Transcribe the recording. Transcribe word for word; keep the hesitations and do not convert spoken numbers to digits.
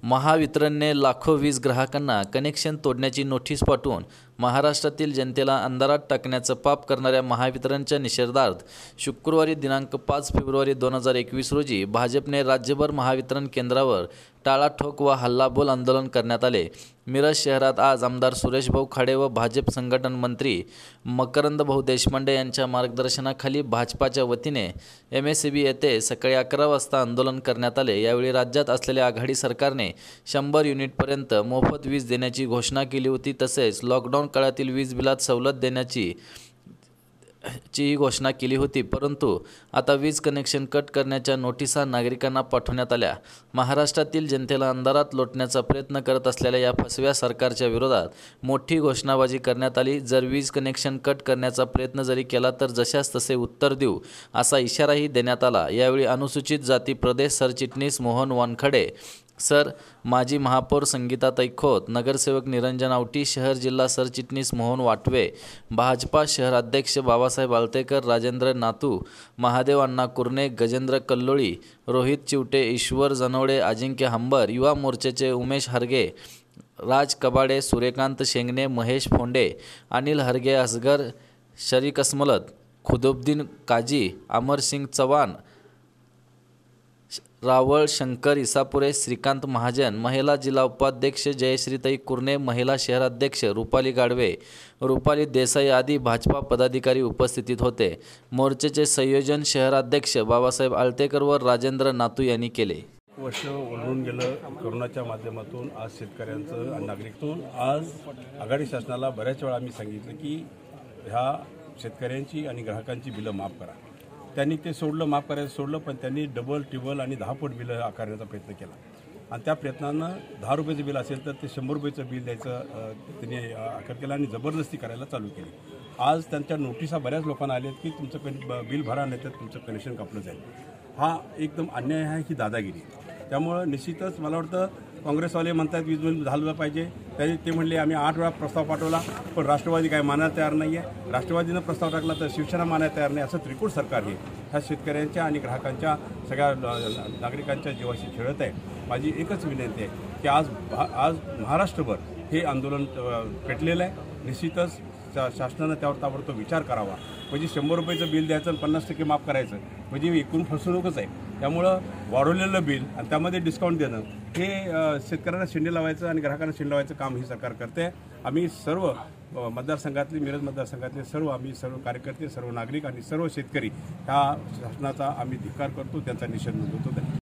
महावितरणने लाखो वीज ग्राहकांना कनेक्शन तोडण्याची नोटीस पाठवून महाराष्ट्रातील जनतेला अंधारात टाकण्याचं पाप करणाऱ्या महावितरणच्या निषेधार्थ शुक्रवारी दिनांक पाच फेब्रुवारी दोन हजार एकवीस रोजी भाजपने राज्यभर महावितरण केंद्रावर टाळाठोक व हल्लाबोल आंदोलन करण्यात आले। मिरज शहरात आज आमदार सुरेशभाऊ खाडे व भाजप संघटन मंत्री मकरंदभाऊ देशपांडे यांच्या मार्गदर्शनाखाली भाजपाच्या वतीने एम एस सी बी येथे सकाळी अकरा वाजता आंदोलन करण्यात आले। यावेळी राज्यात असलेल्या आघाडी सरकारने शंभर युनिटपर्यंत मोफत वीज देण्याची घोषणा केली होती। तसेच लॉकडाऊन काळातील वीज बिलात सवलत देण्याची ची घोषणा केली होती, परंतु आता वीज कनेक्शन कट करण्याच्या नोटिसा नागरिकांना पाठवण्यात आल्या। महाराष्ट्रातील जनतेला अंधारात लोटण्याचा प्रयत्न करत असलेल्या या फसव्या सरकारच्या विरोधात मोठी घोषणाबाजी करण्यात आली। जर वीज कनेक्शन कट करण्याचा प्रयत्न जरी केला तर जशास तसे उत्तर देऊ असा इशाराही देण्यात आला। यावेळी अनुसूचित जाती प्रदेश सरचिटणीस मोहन वानखडे सर, माजी महापौर संगीताताई खोत, नगरसेवक निरंजन आवटी, शहर जिल्हा सरचिटणीस मोहन वाटवे, भाजपा शहर अध्यक्ष बाबासाहेब आळतेकर, राजेंद्र नातू, महादेव अण्णा कुरणे, गजेंद्र कल्लोळी, रोहित चिवटे, ईश्वर जनवडे, अजिंक्य हंबर, युवा मोर्चाचे उमेश हरगे, राज कबाडे, सूर्यकांत शेंगणे, महेश फोंडे, अनिल हरगे, असगर शरीक असमलत, खुदुद्दीन काजी, अमरसिंग चव्हाण, रावळ शंकर इसापुरे, श्रीकांत महाजन, महिला जिल्हा उपाध्यक्ष जयश्रीताई कुरणे, महिला शहराध्यक्ष रुपाली गाडवे, रुपाली देसाई आदी भाजपा पदाधिकारी उपस्थित होते। मोर्चाचे संयोजन शहराध्यक्ष बाबासाहेब आळतेकर व राजेंद्र नातू यांनी केले। वर्ष ओढून गेलं कोरोनाच्या माध्यमातून आज शेतकऱ्यांचं आणि नागरिकतून आज आघाडी शासनाला बऱ्याच वेळा आम्ही सांगितलं की ह्या शेतकऱ्यांची आणि ग्राहकांची बिलं माफ करा। त्यांनी ते सोडलं, माफ करायचं सोडलं, पण त्यांनी डबल टिबल आणि दहा पट बिलं आकारण्याचा प्रयत्न केला आणि त्या प्रयत्नानं दहा रुपयाचं बिल असेल तर ते शंभर रुपयाचं बिल द्यायचं त्यांनी आकार केला आणि जबरदस्ती करायला चालू केली। आज त्यांच्या नोटिसा बऱ्याच लोकांना आल्या की तुमचं कन बिल भरा नाही तर तुमचं कनेक्शन कापलं जाईल। हा एकदम अन्याय आहे, ही दादागिरी। त्यामुळं निश्चितच मला वाटतं काँग्रेसवाले म्हणतात वीज बिल झालं पाहिजे, त्यांनी ते म्हणले आम्ही आठ वेळा प्रस्ताव पाठवला पण राष्ट्रवादी काय मानायला तयार नाही आहे, राष्ट्रवादीनं प्रस्ताव टाकला तर शिवसेना मानायला तयार नाही, असं त्रिकूट सरकार हे ह्या शेतकऱ्यांच्या आणि ग्राहकांच्या सगळ्या नागरिकांच्या जीवाशी खेळत आहे। माझी एकच विनंती आहे की आज आज महाराष्ट्रभर हे आंदोलन पेटलेलं आहे। निश्चितच शासनानं त्यावर ताबडतोब विचार करावा, म्हणजे शंभर रुपयाचं बिल द्यायचं आणि पन्नास टक्के माफ करायचं म्हणजे एकूण फसवणूकच आहे। त्यामुळं वाढवलेलं बिल आणि त्यामध्ये डिस्काउंट देणं हे शेतकऱ्यांना शेंडे लावायचं आणि ग्राहकांना शेंडे लावायचं काम ही सरकार करते। आम्ही सर्व मतदारसंघातले मिरज मतदारसंघातले सर्व आम्ही सर्व कार्यकर्ते, सर्व नागरिक आणि सर्व शेतकरी ह्या शासनाचा आम्ही धिक्कार करतो, त्यांचा निषेध नोंदवतो।